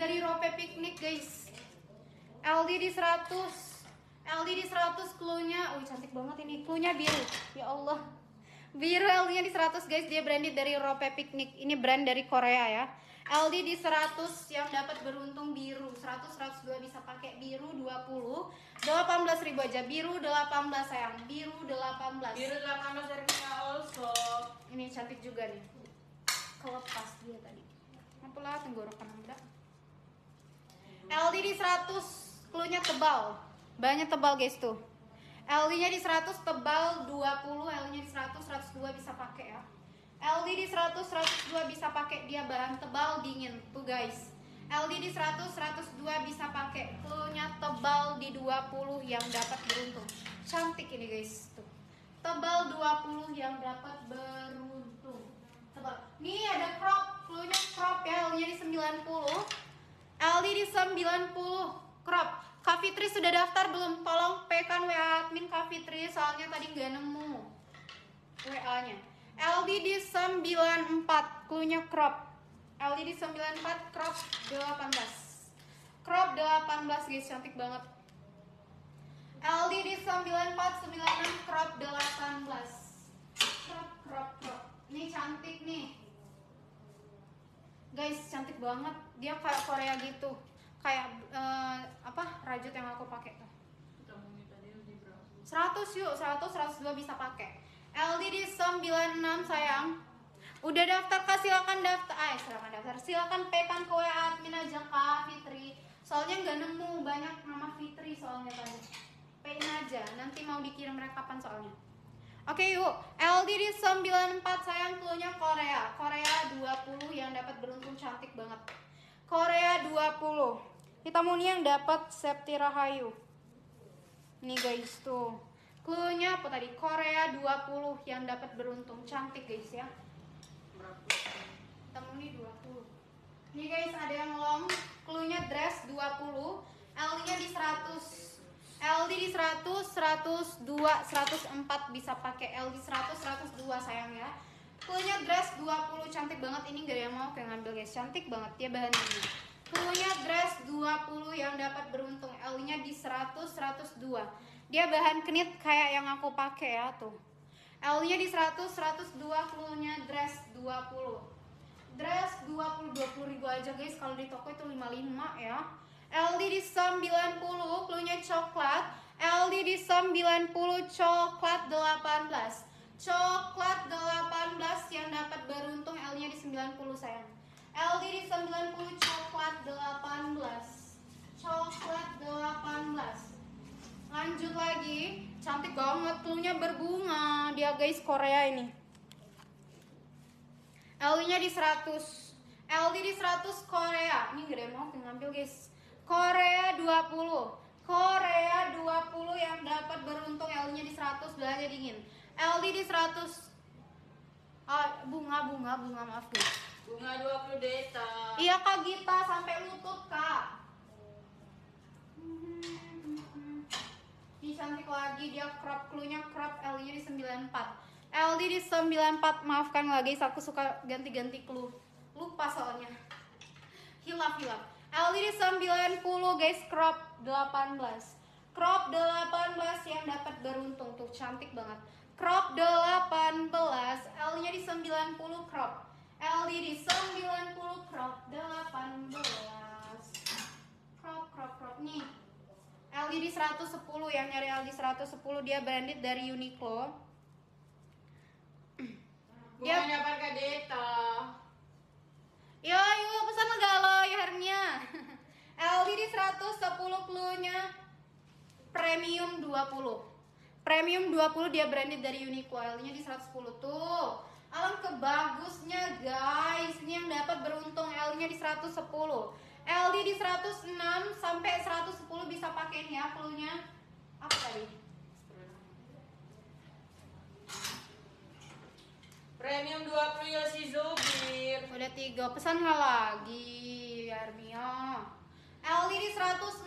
dari Rope Picnic guys. LD di 100. LD di 100 cluenya. Cantik banget ini. Cluenya biru. Ya Allah. Biru LD-nya di 100 guys. Dia branded dari Rope Picnic. Ini brand dari Korea ya. LD di 100 yang dapat beruntung biru. 100 102 bisa pakai biru 20. 18.000 aja. Biru 18 sayang. Biru 18. Biru 18 dari Mia also. Ini cantik juga nih. Kelepas dia tadi. Apalah tenggorokan Anda. LD di 100 cluenya tebal. Banyak tebal guys tuh. LD-nya di 100 tebal 20, LD-nya di 100 102 bisa pakai ya. LD di 100 102 bisa pakai, dia bahan tebal dingin tuh guys. LD di 100 102 bisa pakai, cluenya tebal di 20 yang dapat beruntung. Cantik ini guys tuh. Tebal 20 yang dapat beruntung. Tebal. Nih ada crop, cluenya crop ya, LD-nya di 90. LD di 90 crop. Kak Fitri sudah daftar belum? Tolong pekan WA admin Kak Fitri, soalnya tadi nggak nemu WA-nya. LD di 94, cluenya crop. LD di 94, crop 18. Crop 18 guys, cantik banget. LD di 94, 96, crop 18. Crop. Ini cantik nih. Guys, cantik banget. Dia kayak Korea gitu. Kayak rajut yang aku pakai tuh. 100 yuk, 100 102 bisa pakai. LD di 96 sayang. Udah daftar Kak, silakan daftar. Silakan daftar. Silakan pekan ke WA admin aja Kak Fitri. Soalnya nggak nemu banyak nama Fitri soalnya tadi. Pein aja, nanti mau dikirim rekapan soalnya. Oke yuk, LD di 94 sayang, cluenya Korea. Korea 20 yang dapat beruntung, cantik banget. Korea 20. Kita mau nih yang dapat Septi Rahayu. Nih guys tuh. Cluenya apa tadi? Korea 20 yang dapat beruntung, cantik guys ya. Kita mau nih 20. Nih guys, ada yang long, cluenya dress 20. LD-nya di 100. LD di 100, 102, 104 bisa pakai. LD 100, 102 sayang ya. Cluenya dress 20, cantik banget. Ini gak ada yang mau kayak ngambil guys, cantik banget dia bahan ini. Cluenya dress 20 yang dapat beruntung. L-nya di 100, 102. Dia bahan knit kayak yang aku pakai ya tuh. L-nya di 100, 102, cluenya dress 20. Dress 20 ribu aja guys, kalau di toko itu 55 ya. LD di 90, cluenya coklat. LD di 90, coklat 18. Coklat 18 yang dapat beruntung, L-nya di 90 sayang. LD di 90, coklat 18. Coklat 18. Lanjut lagi, cantik banget, cluenya berbunga. Dia guys Korea ini. LD-nya di 100. LD di 100 Korea. Ini gak ada yang mau ngambil guys. Korea 20. Korea 20 yang dapat beruntung, L-nya di 100, belanja dingin. LD di 100. Bunga maaf guys. Bunga 20 deta. Iya Kak Gita, sampai lutut Kak. Ini cantik lagi, dia crop, cluenya crop, L-nya di 94. LD di 94, maafkan lah guys, aku suka ganti-ganti clue. Lupa soalnya. Hilaf. LD di 90 guys, crop 18. Crop 18 yang dapat beruntung, tuh cantik banget. Crop 18, L-nya di 90 crop. LD di 90 crop 18. Crop nih. LD di 110, yang nyari LD 110 dia branded dari Uniqlo. Bunganya apa Kak Deta? Yuk pesan galau ya Hernia. LD di 110, cluenya premium 20. Premium 20 dia branded dari Uniqlo. L-nya di 110 tuh. Alangkah bagusnya guys. Ini yang dapat beruntung, L-nya di 110. LD di 106 sampai 110 bisa pakai ini ya, cluenya. Apa tadi? Premium 20 Yosi Zubir. Udah 3, pesan nggak lagi Hermia. LD di 106,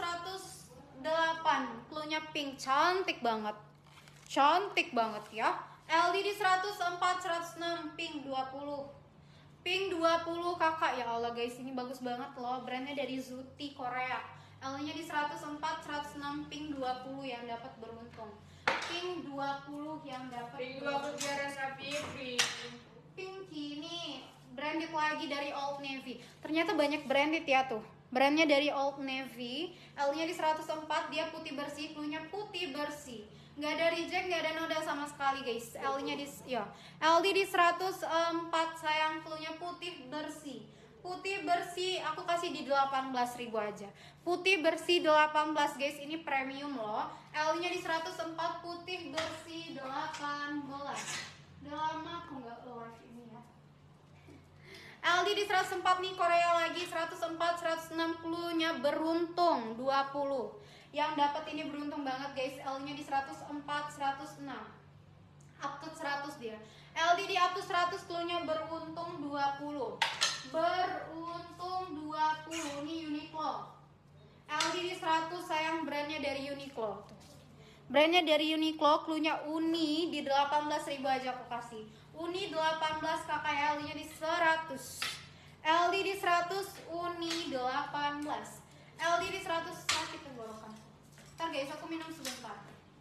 108, cluenya pink, cantik banget. Cantik banget ya. LD di 104, 106, pink 20. Pink 20 kakak. Ya Allah guys, ini bagus banget loh. Brandnya dari Zuti Korea. L-nya di 104, 106, pink 20 yang dapat beruntung. Pink 20 yang dapat Pink 20 biar Sapi Fitri. Pink ini branded lagi dari Old Navy. Ternyata banyak branded ya tuh. Brandnya dari Old Navy. L-nya di 104, dia putih bersih, cluenya putih bersih. Nggak ada reject, nggak ada noda sama sekali guys. L-nya di LD di 104 sayang, cluenya putih bersih. Putih bersih aku kasih di 18.000 aja. Putih bersih 18 guys, ini premium loh. L-nya di 104, putih bersih 18. Udah lama aku nggak live ini ya. LD di 104 nih, Korea lagi 104, 160-nya beruntung 20. Yang dapat ini beruntung banget guys. L-nya di 104, 106. Up to 100 dia. LD di up to 100, cluenya beruntung 20. Beruntung 20. Ini Uniqlo. LD di 100 sayang, brandnya dari Uniqlo tuh. Brandnya dari Uniqlo, cluenya Uni di 18.000 aja aku kasih. Uni 18 KKL-nya di 100. LD di 100, Uni 18. LD di 100 sakit tenggorokan. Ntar guys, aku minum sebentar.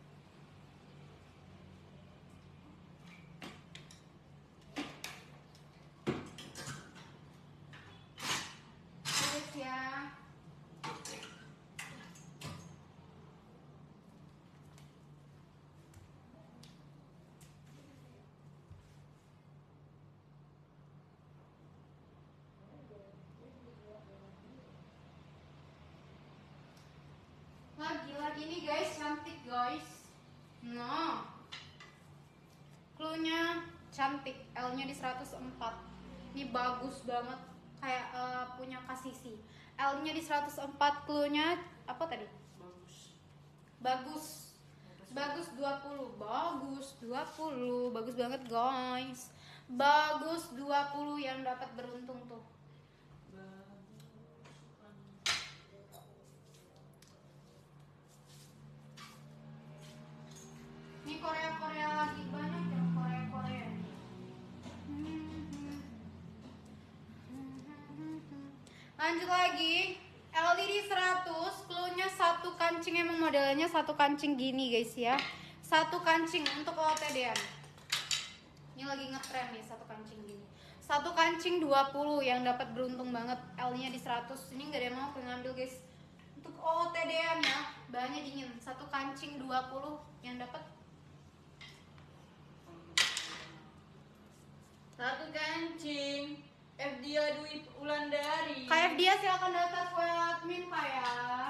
Guys ya. Lagi nih guys, cantik guys. Nah, cluenya cantik. L-nya di 104. Ini bagus banget, kayak punya kasisi. L-nya di 104, cluenya apa tadi? Bagus. Bagus 20. Bagus 20. Bagus banget guys. Bagus 20 yang dapat beruntung tuh. Ini Korea-Korea lagi, banyak yang Korea-Korea. Lanjut lagi. LD 100, cluenya satu kancing, emang modelnya satu kancing gini guys ya. Satu kancing untuk OOTD-an. Ini lagi ngetren nih satu kancing gini. Satu kancing 20 yang dapat beruntung banget. L-nya di 100. Ini nggak ada yang mau ngambil guys. Untuk OOTD-an ya, bahannya dingin. Satu kancing 20 yang dapat. Satu kancing. Fdia Dwi Ulandari. Kayak dia silakan daftar ke admin Pak ya.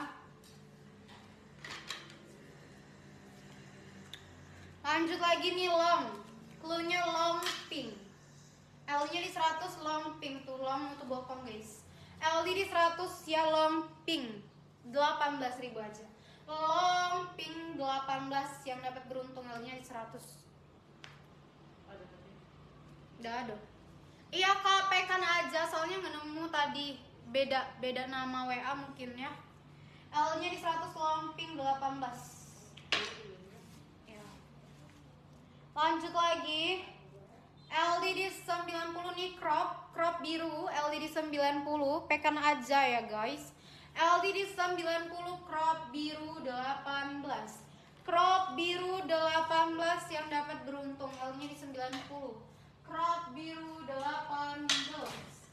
Lanjut lagi nih long. Cluenya long pink. L-nya di 100 long pink tuh, long untuk bokong guys. LD di 100 ya long pink. 18.000 aja. Long pink 18 yang dapat beruntung, L-nya di 100. Udah ada. Iya Kak, pekan aja soalnya nggak nemu tadi. Beda nama WA mungkin ya. L-nya di 100 long pink 18. Ya. Lanjut lagi. LD di 90 nih crop biru, LD di 90, pekan aja ya guys. LD di 90 crop biru 18. Crop biru 18 yang dapat beruntung, L-nya di 90. Crop biru 18.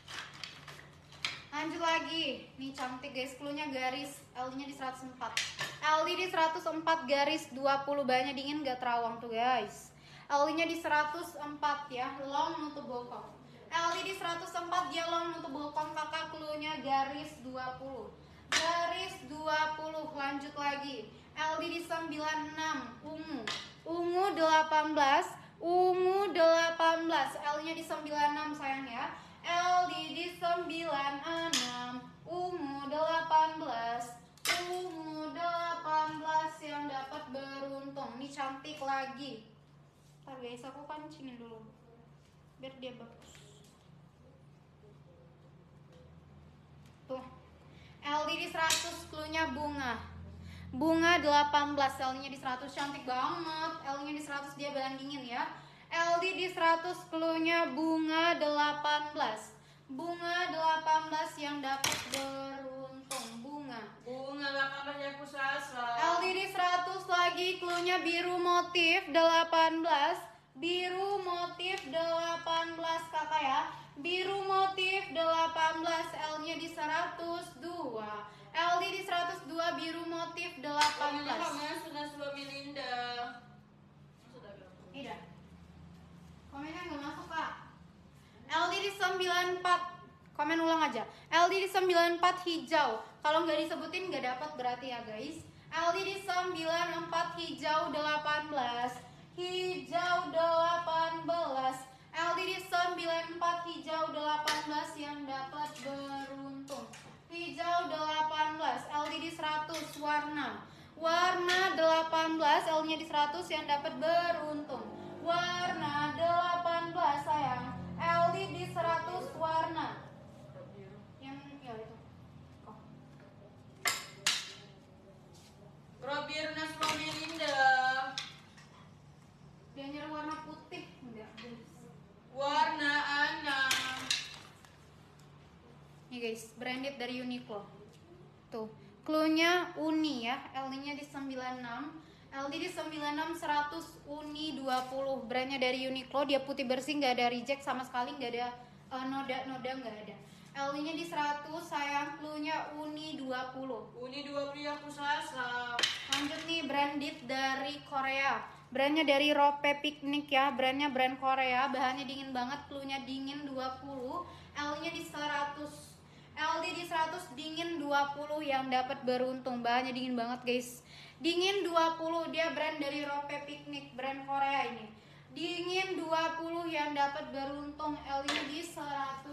Lanjut lagi. Nih cantik guys, cluenya garis, L-nya di 104. LD di 104 garis 20, banyak dingin gak terawang tuh guys. L-nya di 104 ya, long nutup bokong. LD di 104 dia long nutup bokong, kakak, cluenya garis 20. Garis 20, lanjut lagi. LD di 96, ungu 18. Ungu 18, L-nya di 96 sayang ya. LD di 96, ungu 18. Ungu 18 yang dapat beruntung. Ini cantik lagi. Ntar guys, aku kancingin dulu biar dia bagus. Tuh, LD di 100, cluenya bunga. Bunga 18, L-nya di 100, cantik banget. L-nya di 100 dia bahan dingin ya. LD di 100, cluenya bunga 18. Bunga 18 yang dapat beruntung. Bunga 18 Yakusasa. LD di 100 lagi, cluenya biru motif 18. Biru motif 18 kakak ya. Biru motif 18, L-nya di 102. LD di 102, biru motif 18. Sudah suami Linda. Iya. Komennya nggak masuk kak. LD di 94. Komen ulang aja. LD di 94 hijau. Kalau nggak disebutin nggak dapat berarti ya guys. LD di 94 hijau 18. Hijau 18. LD di 94 hijau 18 yang dapat beruntung. Hijau 18. LD di 100 warna. Warna 18, L-nya di 100 yang dapat beruntung. Warna 18 sayang. LD di 100 warna. Yang ya itu. Oh. Robirna suami Linda. Dia nyuruh warna putih enggak, guys. Warna Ana. Nih guys, branded dari Uniqlo. Tuh, cluenya uni ya. LD-nya di 96. LD di 96 100 uni 20. Brandnya dari Uniqlo, dia putih bersih, nggak ada reject sama sekali, nggak ada noda-noda, nggak ada. LD-nya di 100 sayang, cluenya uni 20. Uni 20 Yakusasa. Lanjut nih, branded dari Korea. Brandnya dari Rope Picnic ya. Brandnya brand Korea. Bahannya dingin banget. Cluenya dingin 20. L-nya di 100. LD di 100 dingin 20 yang dapat beruntung. Bahannya dingin banget guys. Dingin 20, dia brand dari Rope Picnic, brand Korea ini. Dingin 20 yang dapat beruntung. L-nya di 100.